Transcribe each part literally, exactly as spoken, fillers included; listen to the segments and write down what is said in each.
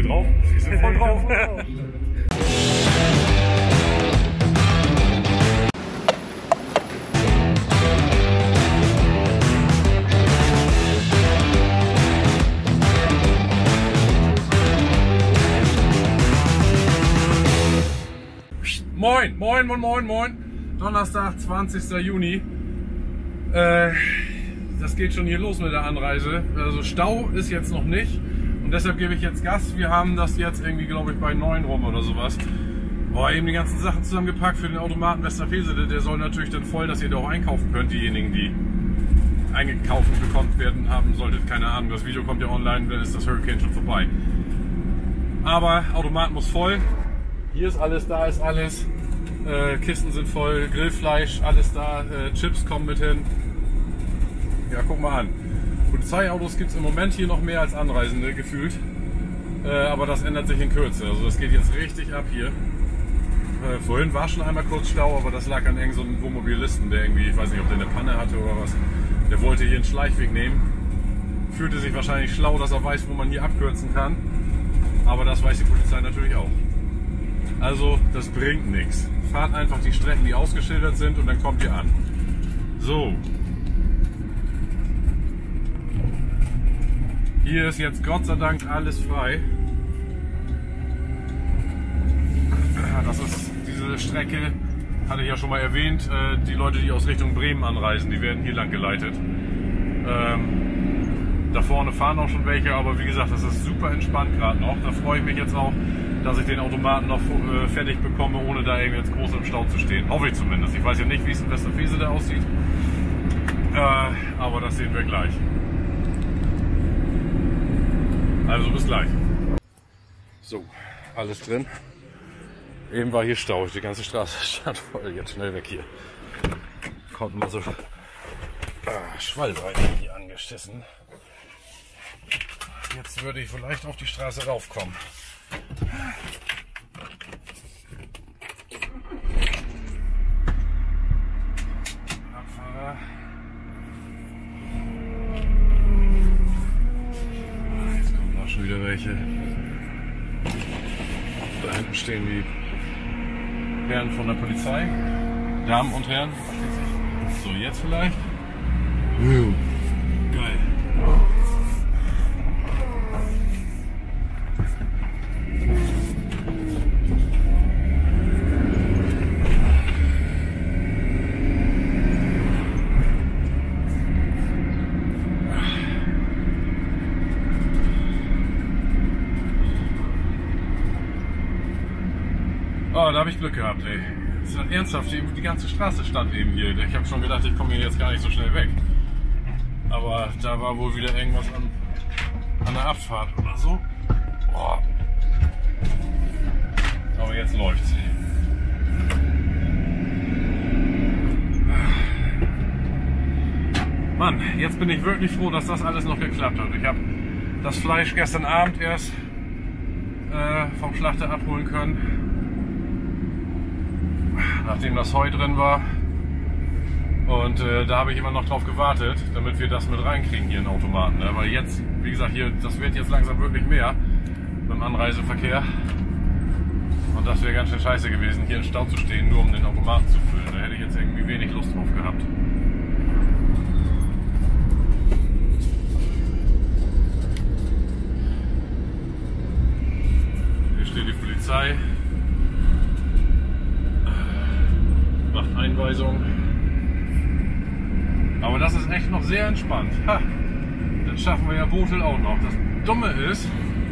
wir drauf? Wir sind voll drauf. Moin, moin, moin, moin, moin. Donnerstag, zwanzigster Juni. Äh, das geht schon hier los mit der Anreise. Also Stau ist jetzt noch nicht und deshalb gebe ich jetzt Gas. Wir haben das jetzt irgendwie, glaube ich, bei neun rum oder sowas. Boah, eben die ganzen Sachen zusammengepackt für den Automaten Westerfesede. Der soll natürlich dann voll, dass ihr da auch einkaufen könnt. Diejenigen, die eingekauft bekommen werden haben solltet. Keine Ahnung, das Video kommt ja online, dann ist das Hurricane schon vorbei. Aber Automat muss voll. Hier ist alles, da ist alles. Äh, Kisten sind voll, Grillfleisch, alles da. Äh, Chips kommen mit hin. Ja, guck mal an. Polizeiautos gibt es im Moment hier noch mehr als Anreisende, gefühlt. Äh, aber das ändert sich in Kürze. Also das geht jetzt richtig ab hier. Äh, vorhin war schon einmal kurz Stau, aber das lag an irgendeinem so Wohnmobilisten, der irgendwie, ich weiß nicht, ob der eine Panne hatte oder was. Der wollte hier einen Schleichweg nehmen. Fühlte sich wahrscheinlich schlau, dass er weiß, wo man hier abkürzen kann. Aber das weiß die Polizei natürlich auch. Also, das bringt nichts. Fahrt einfach die Strecken, die ausgeschildert sind und dann kommt ihr an. So. Hier ist jetzt Gott sei Dank alles frei. Das ist diese Strecke, hatte ich ja schon mal erwähnt. Die Leute, die aus Richtung Bremen anreisen, die werden hier lang geleitet. Da vorne fahren auch schon welche, aber wie gesagt, das ist super entspannt gerade noch. Da freue ich mich jetzt auch, dass ich den Automaten noch äh, fertig bekomme, ohne da irgendwie jetzt groß im Stau zu stehen. Hoffe ich zumindest. Ich weiß ja nicht, wie es in Westerfesede aussieht. Äh, aber das sehen wir gleich. Also bis gleich. So, alles drin. Eben war hier Stau. Die ganze Straße stand voll. Jetzt schnell weg hier. Kommt mal so ah, Schwallbein hier angeschissen. Jetzt würde ich vielleicht auf die Straße raufkommen. Abfahrer. Jetzt kommen auch schon wieder welche. Da hinten stehen die Herren von der Polizei. Damen und Herren. So, jetzt vielleicht. Geil. Oh, da habe ich Glück gehabt, ey. Das ist ernsthaft, die, die ganze Straße stand eben hier. Ich habe schon gedacht, ich komme hier jetzt gar nicht so schnell weg. Aber da war wohl wieder irgendwas an, an der Abfahrt oder so. Oh. Aber jetzt läuft's. Mann, jetzt bin ich wirklich froh, dass das alles noch geklappt hat. Ich habe das Fleisch gestern Abend erst äh, vom Schlachter abholen können. Nachdem das Heu drin war. Und äh, da habe ich immer noch drauf gewartet, damit wir das mit reinkriegen hier in den Automaten. Ne? Weil jetzt, wie gesagt, hier, das wird jetzt langsam wirklich mehr beim Anreiseverkehr. Und das wäre ganz schön scheiße gewesen, hier im Stau zu stehen, nur um den Automaten zu füllen. Da hätte ich jetzt irgendwie wenig Lust drauf gehabt. Hier steht die Polizei. Macht Einweisung. Aber das ist echt noch sehr entspannt. Ha, dann schaffen wir ja Botel auch noch. Das Dumme ist,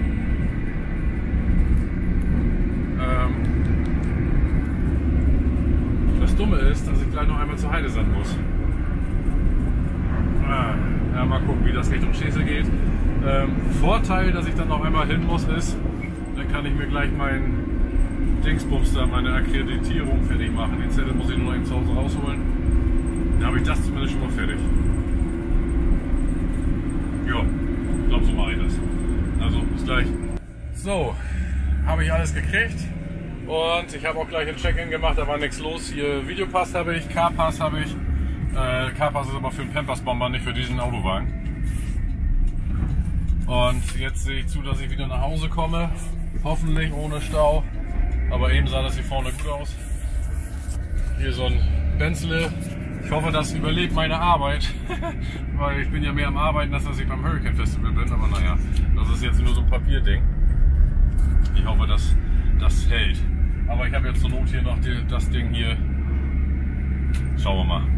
ähm, das Dumme ist, dass ich gleich noch einmal zur Heidesand muss. Ah, ja, mal gucken, wie das Richtung Schesel geht. Ähm, Vorteil, dass ich dann noch einmal hin muss, ist, dann kann ich mir gleich meinen Dingsbums da, meine Akkreditierung fertig machen. Den Zettel muss ich nur noch eben zu Hause rausholen. Dann habe ich das zumindest schon mal fertig. Ja, ich glaube, so mache ich das. Also, bis gleich. So, habe ich alles gekriegt. Und ich habe auch gleich ein Check-in gemacht, da war nichts los. Hier Videopass habe ich, Car-Pass habe ich. Äh, Car-Pass ist aber für den Pampers-Bomber, nicht für diesen Autowagen. Und jetzt sehe ich zu, dass ich wieder nach Hause komme. Hoffentlich ohne Stau. Aber eben sah das hier vorne gut aus. Hier so ein Benzle. Ich hoffe, das überlebt meine Arbeit. Weil ich bin ja mehr am Arbeiten, als dass ich beim Hurricane Festival bin. Aber naja, das ist jetzt nur so ein Papierding. Ich hoffe, dass das hält. Aber ich habe jetzt zur Not hier noch die, das Ding hier. Schauen wir mal.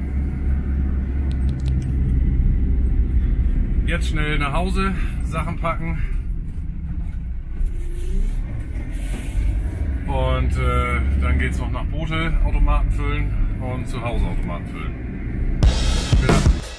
Jetzt schnell nach Hause, Sachen packen. Und äh, dann geht es noch nach Boote, Automaten füllen und zu Hause Automaten füllen. Ja.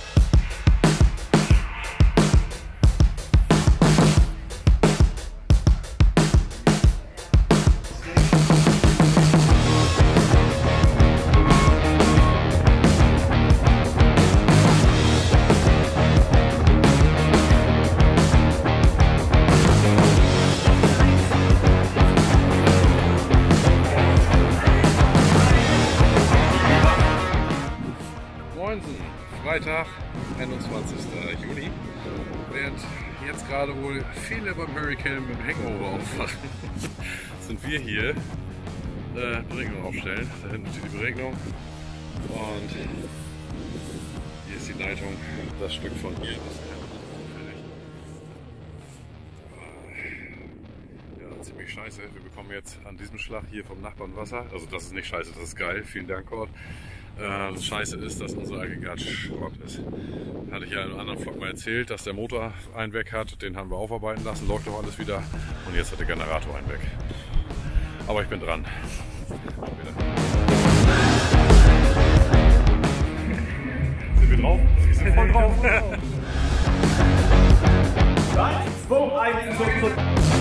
Freitag, einundzwanzigster Juni, während jetzt gerade wohl viele beim Hurricane mit dem Hangover aufwachen, sind wir hier äh, Beregnung aufstellen. Da hinten steht die Beregnung und hier ist die Leitung, das Stück von hier. Ja, ziemlich scheiße. Wir bekommen jetzt an diesem Schlag hier vom Nachbarn Wasser. Also das ist nicht scheiße, das ist geil. Vielen Dank, Cord. Äh, das Scheiße ist, dass unser Aggregat Schrott ist. Hatte ich ja in einem anderen Vlog mal erzählt, dass der Motor einen weg hat. Den haben wir aufarbeiten lassen, läuft doch alles wieder. Und jetzt hat der Generator einen weg. Aber ich bin dran. Sind wir drauf? Wir sind voll drauf. drei, zwei, eins, zurück.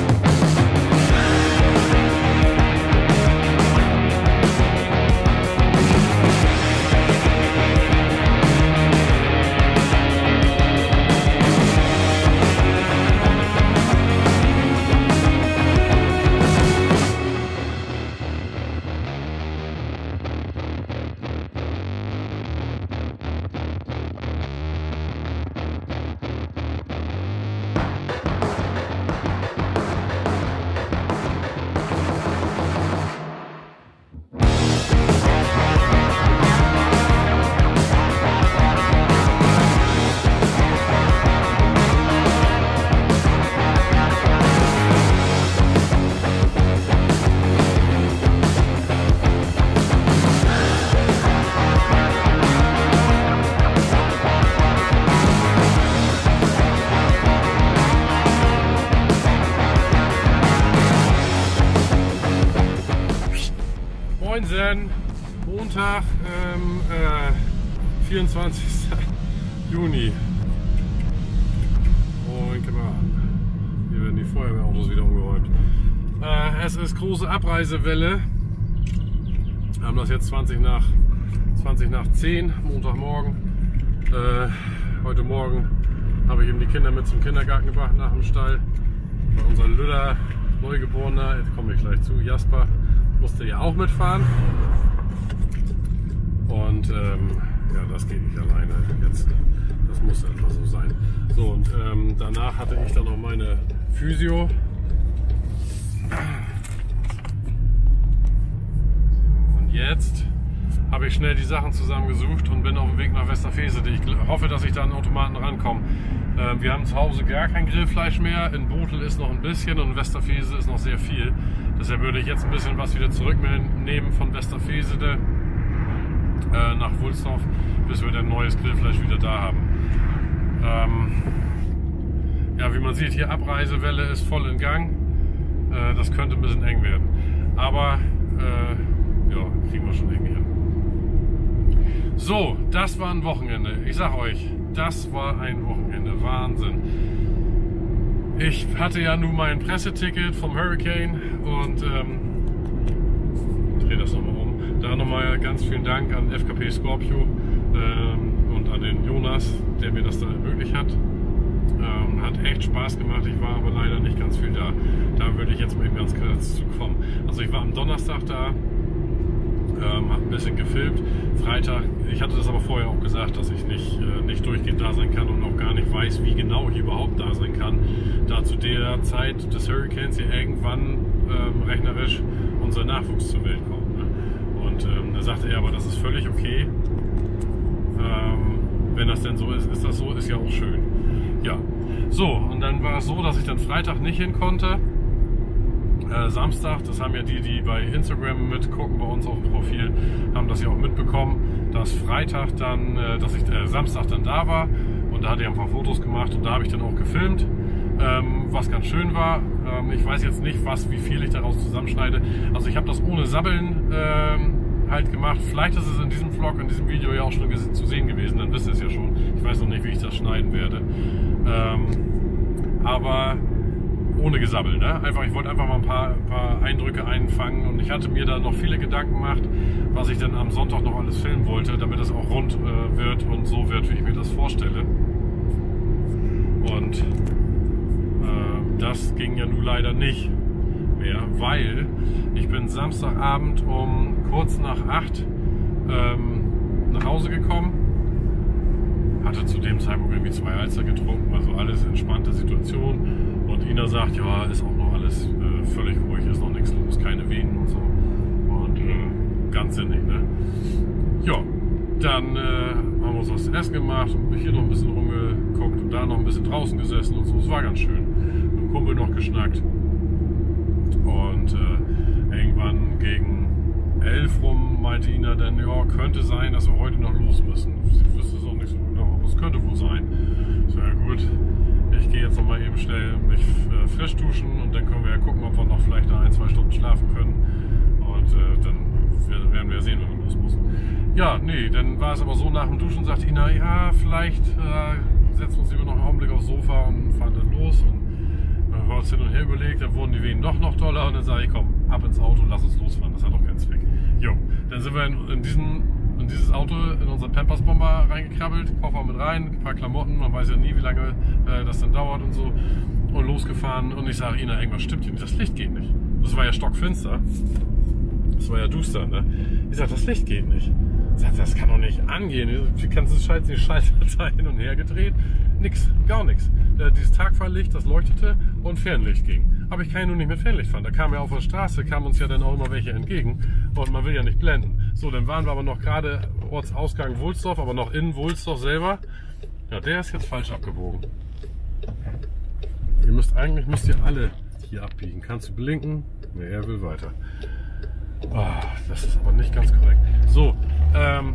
Montag, ähm, äh, vierundzwanzigster Juni. Und hier werden die Feuerwehrautos wieder umgeräumt. Äh, es ist große Abreisewelle. Wir haben das jetzt zwanzig nach zehn, Montagmorgen. Äh, heute Morgen habe ich eben die Kinder mit zum Kindergarten gebracht nach dem Stall. Bei unser Lüder Neugeborener, jetzt komme ich gleich zu, Jasper, musste ja auch mitfahren. Und ähm, ja, das geht nicht alleine jetzt. Das muss einfach so sein. So, und ähm, danach hatte ich dann noch meine Physio. Und jetzt habe ich schnell die Sachen zusammengesucht und bin auf dem Weg nach Westerfese. Ich hoffe, dass ich da an den Automaten rankomme. Ähm, wir haben zu Hause gar kein Grillfleisch mehr. In Botel ist noch ein bisschen und in Westerfese ist noch sehr viel. Deshalb würde ich jetzt ein bisschen was wieder zurücknehmen von Westerfese äh, nach Wulsdorf, bis wir dann neues Grillfleisch wieder da haben. Ähm, ja, wie man sieht, hier Abreisewelle ist voll in Gang. Äh, das könnte ein bisschen eng werden. Aber äh, ja, kriegen wir schon irgendwie hin. So, das war ein Wochenende. Ich sag euch, das war ein Wochenende. Wahnsinn. Ich hatte ja nun mein Presseticket vom Hurricane und ähm, ich drehe das nochmal um. Da nochmal ganz vielen Dank an F K P Scorpio ähm, und an den Jonas, der mir das da ermöglicht hat. Ähm, hat echt Spaß gemacht, ich war aber leider nicht ganz viel da. Da würde ich jetzt mal eben ganz kurz zu kommen. Also ich war am Donnerstag da, ähm, habe ein bisschen gefilmt. Freitag, ich hatte das aber vorher auch gesagt, dass ich nicht, äh, nicht durchgehend da sein kann und auch gar nicht weiß, wie genau ich überhaupt da sein kann, da zu der Zeit des Hurricanes hier irgendwann ähm, rechnerisch unser Nachwuchs zur Welt kommt. Ne? Und ähm, da sagte er, aber das ist völlig okay. Ähm, wenn das denn so ist, ist das so, ist ja auch schön. Ja, so, und dann war es so, dass ich dann Freitag nicht hin konnte. Äh, Samstag, das haben ja die, die bei Instagram mitgucken, bei uns auf dem Profil, haben das ja auch mitbekommen, dass Freitag dann, äh, dass ich äh, Samstag dann da war und da hatte ich ein paar Fotos gemacht und da habe ich dann auch gefilmt, ähm, was ganz schön war. Ähm, ich weiß jetzt nicht, was, wie viel ich daraus zusammenschneide. Also ich habe das ohne Sabbeln ähm, halt gemacht. Vielleicht ist es in diesem Vlog, in diesem Video ja auch schon zu sehen gewesen, dann wisst ihr es ja schon. Ich weiß noch nicht, wie ich das schneiden werde. Ähm, aber ohne Gesabbel, ne? Einfach, ich wollte einfach mal ein paar, paar Eindrücke einfangen und ich hatte mir da noch viele Gedanken gemacht, was ich dann am Sonntag noch alles filmen wollte, damit es auch rund äh, wird und so wird, wie ich mir das vorstelle. Und äh, das ging ja nun leider nicht mehr, weil ich bin Samstagabend um kurz nach acht ähm, nach Hause gekommen, hatte zu dem Zeitpunkt irgendwie zwei Alster getrunken, also alles entspannte Situation. Und Ina sagt, ja, ist auch noch alles äh, völlig ruhig, ist noch nichts los, keine Venen und so. Und äh, ganz sinnig, ne? Ja, dann äh, haben wir uns was zu essen gemacht und hier noch ein bisschen rumgeguckt und da noch ein bisschen draußen gesessen und so. Es war ganz schön. Mit dem Kumpel noch geschnackt. Und äh, irgendwann gegen elf rum meinte Ina dann, ja, könnte sein, dass wir heute noch los müssen. Sie wüsste es auch nicht so genau, aber es könnte wohl sein. So, ja gut. Ich gehe jetzt noch mal eben schnell mich äh, frisch duschen und dann können wir ja gucken, ob wir noch vielleicht noch ein, zwei Stunden schlafen können. Und äh, dann werden wir sehen, wenn wir los müssen. Ja, nee, dann war es aber so, nach dem Duschen sagt Ina, ja, vielleicht äh, setzen wir uns lieber noch einen Augenblick aufs Sofa und fahren dann los. Und dann haben wir uns hin und her überlegt, dann wurden die Venen doch noch toller und dann sage ich, komm, ab ins Auto und lass uns losfahren, das hat doch keinen Zweck. Jo, dann sind wir in, in diesen in dieses Auto, in unseren Pampers-Bomber reingekrabbelt, Koffer mit rein, ein paar Klamotten, man weiß ja nie, wie lange äh, das dann dauert und so, und losgefahren und ich sage, Ina, irgendwas stimmt hier nicht, das Licht geht nicht. Das war ja stockfinster, das war ja duster, ne? Ich sage, das Licht geht nicht. Ich sage, das kann doch nicht angehen, die ganze Scheiße, die Schalter hin und her gedreht, nix, gar nichts. Äh, dieses Tagfahrlicht, das leuchtete und Fernlicht ging. Aber ich kann ja nur nicht mit Fernlicht fahren. Da kam ja auf der Straße, kamen uns ja dann auch immer welche entgegen und man will ja nicht blenden. So, dann waren wir aber noch gerade Ortsausgang Wohlsdorf, aber noch in Wohlsdorf selber. Ja, der ist jetzt falsch abgebogen. Ihr müsst eigentlich, müsst ihr alle hier abbiegen. Kannst du blinken? Ne, er will weiter. Oh, das ist aber nicht ganz korrekt. So, ähm,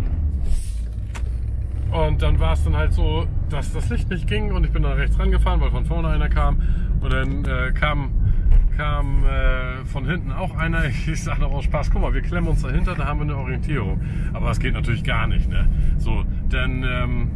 und dann war es dann halt so, dass das Licht nicht ging und ich bin dann rechts rangefahren, weil von vorne einer kam. Und dann äh, kam, kam äh, von hinten auch einer. Ich sage noch aus Spaß, guck mal, wir klemmen uns dahinter, da haben wir eine Orientierung. Aber das geht natürlich gar nicht, ne? So, dann ähm,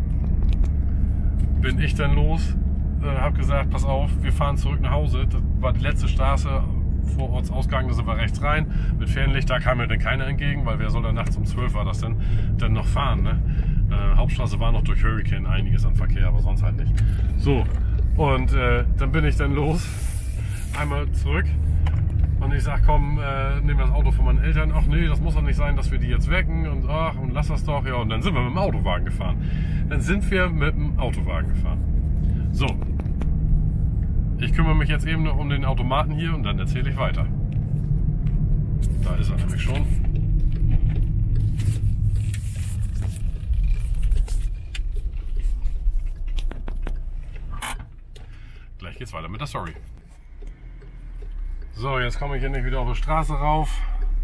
bin ich dann los, äh, habe gesagt, pass auf, wir fahren zurück nach Hause. Das war die letzte Straße vor Ortsausgang, da sind wir rechts rein. Mit Fernlicht, da kam mir dann keiner entgegen, weil wer soll da nachts um zwölf war das denn, dann noch fahren, ne? Äh, Hauptstraße war noch durch Hurricane einiges an Verkehr, aber sonst halt nicht. So. Und äh, dann bin ich dann los, einmal zurück und ich sag, komm, äh, nehmen wir das Auto von meinen Eltern. Ach nee, das muss doch nicht sein, dass wir die jetzt wecken und ach, und lass das doch. Ja, und dann sind wir mit dem Autowagen gefahren. Dann sind wir mit dem Autowagen gefahren. So, ich kümmere mich jetzt eben noch um den Automaten hier und dann erzähle ich weiter. Da ist er nämlich schon. Gleich geht's weiter mit der Story. So, jetzt komme ich hier nicht wieder auf die Straße rauf.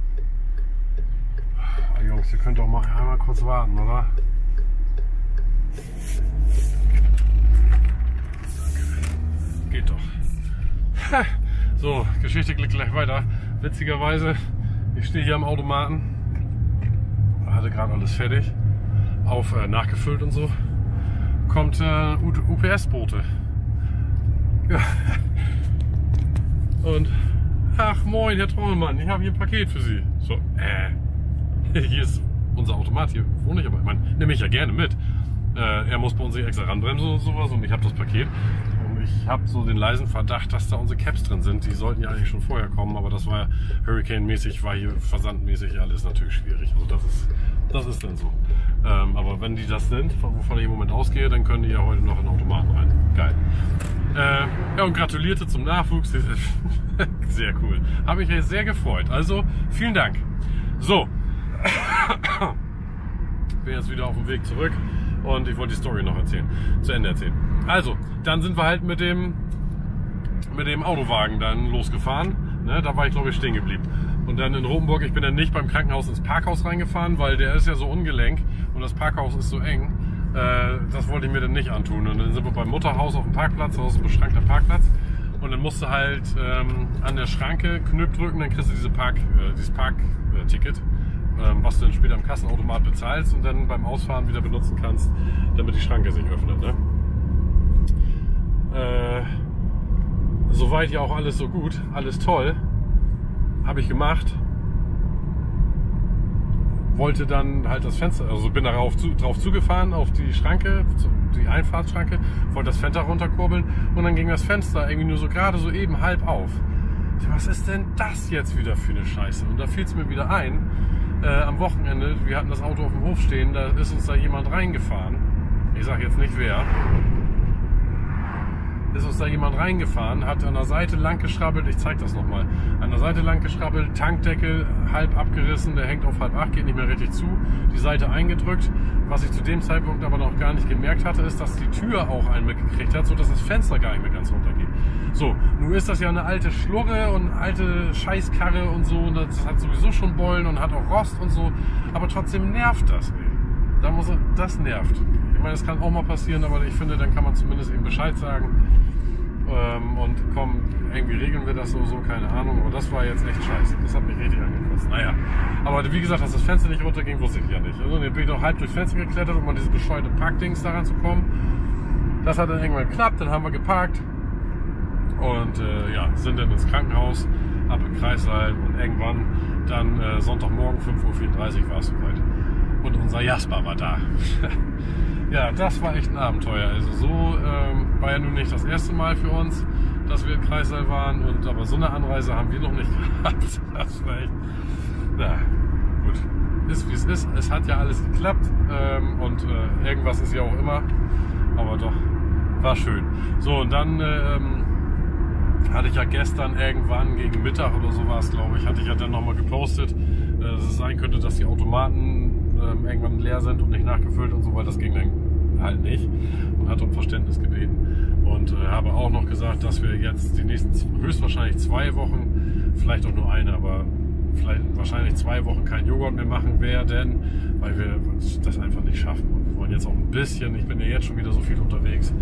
Oh, Jungs, ihr könnt doch mal einmal kurz warten, oder? Danke. Geht doch. So, Geschichte geht gleich weiter. Witzigerweise, ich stehe hier am Automaten. Hatte gerade alles fertig. Auf äh, nachgefüllt und so. Kommt äh, U P S-Bote. Ja. Und ach moin, Herr Trommelmann, ich habe hier ein Paket für Sie. So, äh, hier ist unser Automat, hier wohne ich aber. Ich meine, nehme ich ja gerne mit. Äh, er muss bei uns nicht extra ranbremsen und sowas und ich habe das Paket. Und ich ich habe so den leisen Verdacht, dass da unsere Caps drin sind. Die sollten ja eigentlich schon vorher kommen, aber das war Hurricane-mäßig, war hier versandmäßig alles natürlich schwierig. Also das ist, das ist dann so. Ähm, aber wenn die das sind, wovon ich im Moment ausgehe, dann können die ja heute noch in den Automaten rein. Geil. Äh, ja, und gratulierte zum Nachwuchs. Sehr cool. Habe mich sehr gefreut. Also, vielen Dank. So. Ich bin jetzt wieder auf dem Weg zurück und ich wollte die Story noch erzählen, zu Ende erzählen. Also, dann sind wir halt mit dem, mit dem Autowagen dann losgefahren. Ne, da war ich, glaube ich, stehen geblieben. Und dann in Rotenburg, ich bin dann nicht beim Krankenhaus ins Parkhaus reingefahren, weil der ist ja so ungelenk und das Parkhaus ist so eng. Äh, das wollte ich mir dann nicht antun. Und dann sind wir beim Mutterhaus auf dem Parkplatz, das ist ein beschrankter Parkplatz. Und dann musst du halt ähm, an der Schranke Knöpf drücken, dann kriegst du diese Park, äh, dieses Parkticket. Äh, was du dann später am Kassenautomat bezahlst und dann beim Ausfahren wieder benutzen kannst, damit die Schranke sich öffnet. Ne? Äh, soweit ja auch alles so gut, alles toll, habe ich gemacht. Wollte dann halt das Fenster, also bin darauf zu, drauf zugefahren, auf die Schranke, die Einfahrtsschranke, wollte das Fenster runterkurbeln und dann ging das Fenster irgendwie nur so gerade so eben halb auf. Was ist denn das jetzt wieder für eine Scheiße? Und da fiel es mir wieder ein, Äh, am Wochenende, wir hatten das Auto auf dem Hof stehen, da ist uns da jemand reingefahren. Ich sage jetzt nicht wer. Ist uns da jemand reingefahren, hat an der Seite lang geschrabbelt, ich zeige das nochmal, an der Seite lang geschrabbelt, Tankdeckel halb abgerissen, der hängt auf halb acht, geht nicht mehr richtig zu, die Seite eingedrückt. Was ich zu dem Zeitpunkt aber noch gar nicht gemerkt hatte, ist, dass die Tür auch einen mitgekriegt hat, sodass das Fenster gar nicht mehr ganz runtergeht. So, nun ist das ja eine alte Schlurre und eine alte Scheißkarre und so, und das hat sowieso schon Beulen und hat auch Rost und so, aber trotzdem nervt das, ey. Da muss, das nervt. Ich meine, das kann auch mal passieren, aber ich finde, dann kann man zumindest eben Bescheid sagen. Ähm, und komm, irgendwie regeln wir das so, so, keine Ahnung. Aber das war jetzt echt scheiße. Das hat mich richtig angekotzt. Naja, aber wie gesagt, dass das Fenster nicht runterging, wusste ich ja nicht. Also dann bin ich noch halb durchs Fenster geklettert, um an dieses bescheuerte Parkdings daran zu kommen. Das hat dann irgendwann geklappt, dann haben wir geparkt. Und äh, ja, sind dann ins Krankenhaus, ab in Kreissaal und irgendwann dann äh, Sonntagmorgen fünf Uhr vierunddreißig war es soweit. Und unser Jasper war da. Ja, das war echt ein Abenteuer. Also so ähm, war ja nun nicht das erste Mal für uns, dass wir in Kreissaal waren. Und, aber so eine Anreise haben wir noch nicht gehabt. Das war echt... Na, gut. Ist wie es ist. Es hat ja alles geklappt. Ähm, und äh, irgendwas ist ja auch immer. Aber doch, war schön. So, und dann... Ähm, hatte ich ja gestern irgendwann gegen Mittag oder so war es, glaube ich, hatte ich ja dann nochmal gepostet, äh, dass es sein könnte, dass die Automaten äh, irgendwann leer sind und nicht nachgefüllt und so, weil das ging dann halt nicht, und hatte um Verständnis gebeten. Und äh, habe auch noch gesagt, dass wir jetzt die nächsten höchstwahrscheinlich zwei Wochen, vielleicht auch nur eine, aber vielleicht wahrscheinlich zwei Wochen kein Joghurt mehr machen werden, weil wir das einfach nicht schaffen. Und wir wollen jetzt auch ein bisschen, ich bin ja jetzt schon wieder so viel unterwegs.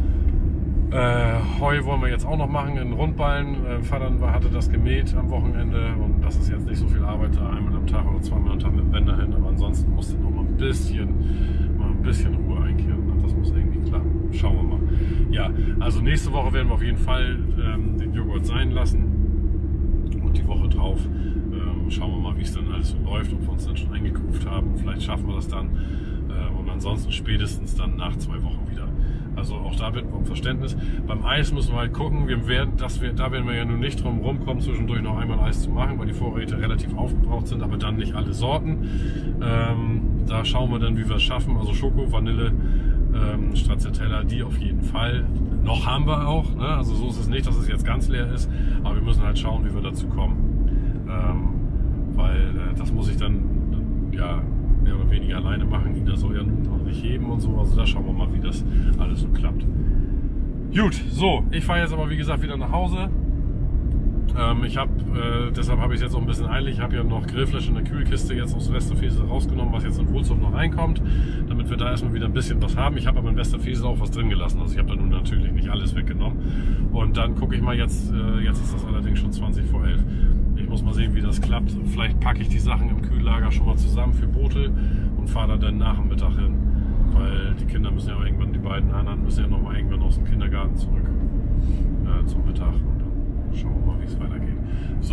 Äh, Heu wollen wir jetzt auch noch machen in Rundballen. Äh, Vater hatte das gemäht am Wochenende und das ist jetzt nicht so viel Arbeit, da einmal am Tag oder zweimal am Tag mit dem Bänder hin, aber ansonsten muss dann noch mal ein bisschen, mal ein bisschen Ruhe einkehren und das muss irgendwie klappen. Schauen wir mal. Ja, also nächste Woche werden wir auf jeden Fall ähm, den Joghurt sein lassen und die Woche drauf ähm, schauen wir mal, wie es dann alles so läuft, ob wir uns dann schon eingekauft haben. Vielleicht schaffen wir das dann äh, und ansonsten spätestens dann nach zwei Wochen wieder. Also auch da bitten wir um Verständnis. Beim Eis müssen wir halt gucken, wir werden, dass wir, da werden wir ja nun nicht drum rumkommen, zwischendurch noch einmal Eis zu machen, weil die Vorräte relativ aufgebraucht sind, aber dann nicht alle Sorten. Ähm, da schauen wir dann, wie wir es schaffen. Also Schoko, Vanille, ähm, Stracciatella, die auf jeden Fall. Noch haben wir auch, ne? Also so ist es nicht, dass es jetzt ganz leer ist, aber wir müssen halt schauen, wie wir dazu kommen. Ähm, weil äh, das muss ich dann, ja, mehr oder weniger alleine machen. Ina soll ja nun noch nicht heben und so. Also da schauen wir mal, wie das alles so klappt. Gut, so, ich fahre jetzt aber wie gesagt wieder nach Hause. Ähm, ich habe, äh, deshalb habe ich es jetzt auch ein bisschen eilig. Ich habe ja noch Grillfleisch in der Kühlkiste jetzt aus Westerfesel rausgenommen, was jetzt in Wohlzow noch reinkommt, damit wir da erstmal wieder ein bisschen was haben. Ich habe aber in Westerfesel auch was drin gelassen. Also ich habe da nun natürlich nicht alles weggenommen. Und dann gucke ich mal jetzt, äh, jetzt ist das allerdings schon zwanzig vor elf. Ich muss mal sehen, wie das klappt. Vielleicht packe ich die Sachen im Kühllager schon mal zusammen für Boote und fahre da dann nach dem Mittag hin. Weil die Kinder müssen ja irgendwann, die beiden anderen müssen ja noch mal irgendwann aus dem Kindergarten zurück äh, zum Mittag. Und dann schauen wir mal, wie es weitergeht. So,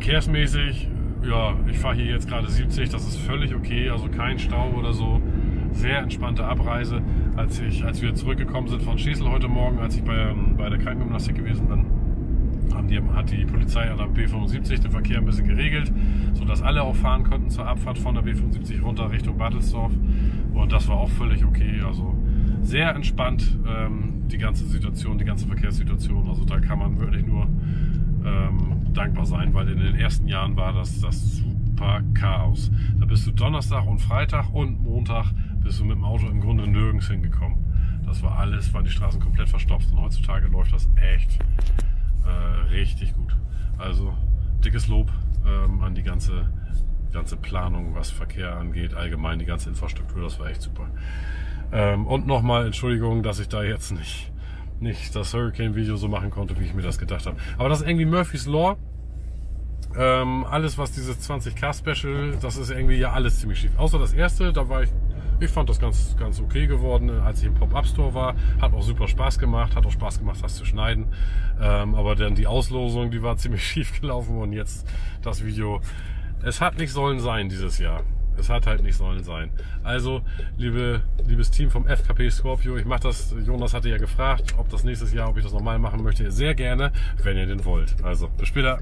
verkehrsmäßig, ja, ich fahre hier jetzt gerade siebzig, das ist völlig okay. Also kein Stau oder so. sehr entspannte Abreise. Als, ich, als wir zurückgekommen sind von Schesel heute Morgen, als ich bei, bei der Krankengymnastik gewesen bin, haben die, hat die Polizei an der B fünfundsiebzig den Verkehr ein bisschen geregelt, sodass alle auch fahren konnten zur Abfahrt von der B fünfundsiebzig runter Richtung Bartelsdorf. Und das war auch völlig okay. Also sehr entspannt ähm, die ganze Situation, die ganze Verkehrssituation. Also da kann man wirklich nur ähm, dankbar sein, weil in den ersten Jahren war das, das super Chaos. Da bist du Donnerstag und Freitag und Montag bist du mit dem Auto im Grunde nirgends hingekommen. Das war alles, waren die Straßen komplett verstopft. Und heutzutage läuft das echt äh, richtig gut. Also dickes Lob ähm, an die ganze, ganze Planung, was Verkehr angeht, allgemein die ganze Infrastruktur, das war echt super. Ähm, und nochmal Entschuldigung, dass ich da jetzt nicht, nicht das Hurricane-Video so machen konnte, wie ich mir das gedacht habe. Aber das ist irgendwie Murphy's Law. Ähm, alles, was dieses zwanzig K Special, das ist irgendwie ja alles ziemlich schief. Außer das erste, da war ich, ich fand das ganz, ganz okay geworden, als ich im Pop-Up-Store war. Hat auch super Spaß gemacht, hat auch Spaß gemacht, das zu schneiden. Ähm, aber dann die Auslosung, die war ziemlich schief gelaufen und jetzt das Video. Es hat nicht sollen sein dieses Jahr. Es hat halt nicht sollen sein. Also, liebe, liebes Team vom F K P Scorpio, ich mache das, Jonas hatte ja gefragt, ob das nächstes Jahr, ob ich das nochmal machen möchte. Sehr gerne, wenn ihr den wollt. Also, bis später.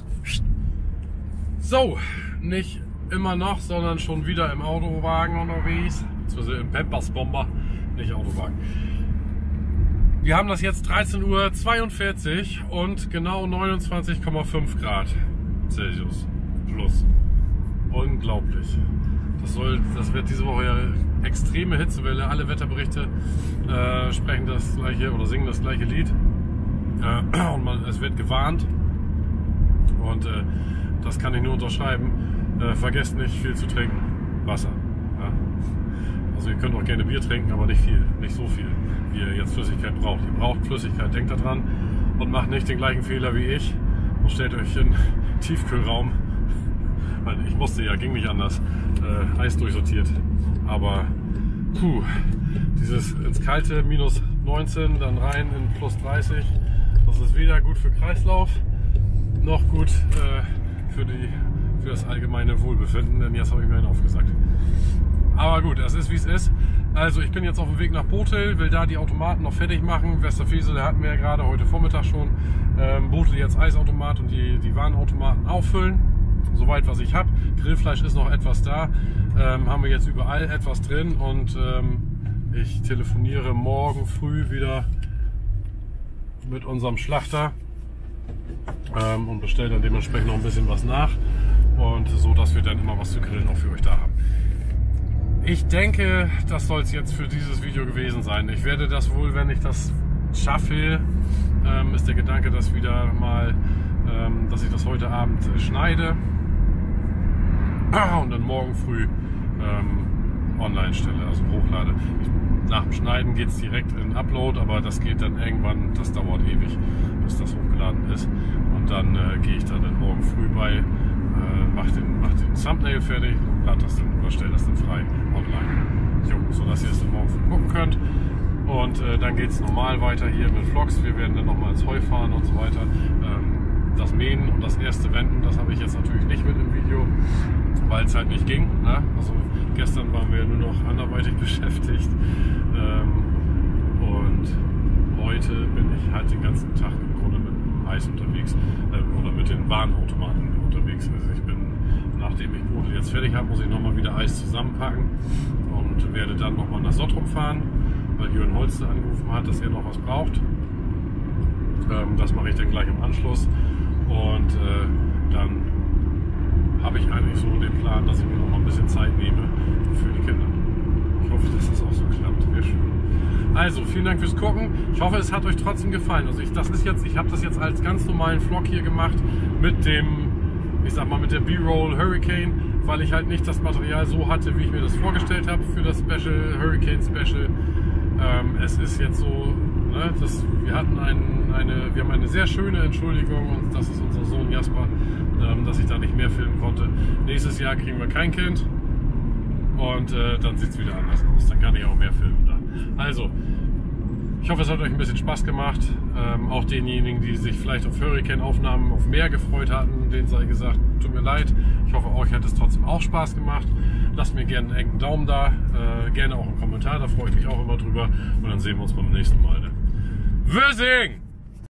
So, nicht immer noch, sondern schon wieder im Autowagen unterwegs. Beziehungsweise im Pampers-Bomber, nicht Autowagen. Wir haben das jetzt dreizehn Uhr zweiundvierzig und genau neunundzwanzig Komma fünf Grad Celsius. Schluss. Unglaublich. Das, soll, das wird diese Woche ja extreme Hitzewelle. Alle Wetterberichte äh, sprechen das gleiche oder singen das gleiche Lied. Äh, und man, es wird gewarnt. Und äh, das kann ich nur unterschreiben. Äh, vergesst nicht viel zu trinken. Wasser. Ja? Also ihr könnt auch gerne Bier trinken, aber nicht viel. Nicht so viel, wie ihr jetzt Flüssigkeit braucht. Ihr braucht Flüssigkeit. Denkt daran und macht nicht den gleichen Fehler wie ich. Und stellt euch in den Tiefkühlraum. Ich musste ja, ging nicht anders, äh, Eis durchsortiert, aber puh, dieses ins Kalte, minus neunzehn, dann rein in plus dreißig, das ist weder gut für Kreislauf, noch gut äh, für, die, für das allgemeine Wohlbefinden, denn jetzt habe ich mir einen aufgesagt. Aber gut, es ist wie es ist. Also ich bin jetzt auf dem Weg nach Botel, will da die Automaten noch fertig machen. Westerfesel hatten wir ja gerade heute Vormittag schon. Ähm, Botel jetzt Eisautomat und die, die Warenautomaten auffüllen. Soweit was ich habe. Grillfleisch ist noch etwas da. Ähm, haben wir jetzt überall etwas drin und ähm, ich telefoniere morgen früh wieder mit unserem Schlachter ähm, und bestelle dann dementsprechend noch ein bisschen was nach und so, dass wir dann immer was zu grillen auch für euch da haben. Ich denke, das soll es jetzt für dieses Video gewesen sein. Ich werde das wohl, wenn ich das schaffe, ähm, ist der Gedanke, dass wieder mal, ähm, dass ich das heute Abend äh, schneide und dann morgen früh ähm, online stelle, also hochlade. Ich, nach dem Schneiden geht es direkt in Upload, aber das geht dann irgendwann, das dauert ewig, bis das hochgeladen ist. Und dann äh, gehe ich dann, dann morgen früh bei, äh, mache den, mach den Thumbnail fertig und lade das dann oder stelle das dann frei online. Jo, sodass ihr es dann morgen früh gucken könnt. Und äh, dann geht es normal weiter hier mit Vlogs. Wir werden dann nochmal ins Heu fahren und so weiter. Ähm, das Mähen und das erste Wenden, das habe ich jetzt natürlich nicht mit im Video, weil es halt nicht ging. Ne? Also gestern waren wir nur noch anderweitig beschäftigt. Ähm, und heute bin ich halt den ganzen Tag im Grunde mit dem Eis unterwegs äh, oder mit den Warenautomaten unterwegs. Also ich bin, nachdem ich Botel jetzt fertig habe, muss ich nochmal wieder Eis zusammenpacken und werde dann nochmal nach Sottrum fahren, weil Jürgen Holste angerufen hat, dass er noch was braucht. Ähm, das mache ich dann gleich im Anschluss. Und äh, dann habe ich eigentlich so den Plan, dass ich mir noch mal ein bisschen Zeit nehme für die Kinder. Ich hoffe, dass das auch so klappt. Wäre schön. Also, vielen Dank fürs Gucken. Ich hoffe, es hat euch trotzdem gefallen. Also ich, das ist jetzt, ich habe das jetzt als ganz normalen Vlog hier gemacht mit dem, ich sag mal, mit der B-Roll Hurricane, weil ich halt nicht das Material so hatte, wie ich mir das vorgestellt habe für das Special, Hurricane Special. Ähm, es ist jetzt so, ne, das, wir hatten ein, eine, wir haben eine sehr schöne Entschuldigung und das ist unser Sohn Jasper, ähm, dass ich da nicht mehr filmen konnte. Nächstes Jahr kriegen wir kein Kind und äh, dann sieht es wieder anders aus. Dann kann ich auch mehr filmen da. Also, Ich hoffe, es hat euch ein bisschen Spaß gemacht. Ähm, auch denjenigen, die sich vielleicht auf Hurricane-Aufnahmen auf Meer gefreut hatten, denen sei gesagt, tut mir leid. Ich hoffe, euch hat es trotzdem auch Spaß gemacht. Lasst mir gerne einen engen Daumen da, äh, gerne auch einen Kommentar, da freue ich mich auch immer drüber. Und dann sehen wir uns beim nächsten Mal. Ne? Wösing!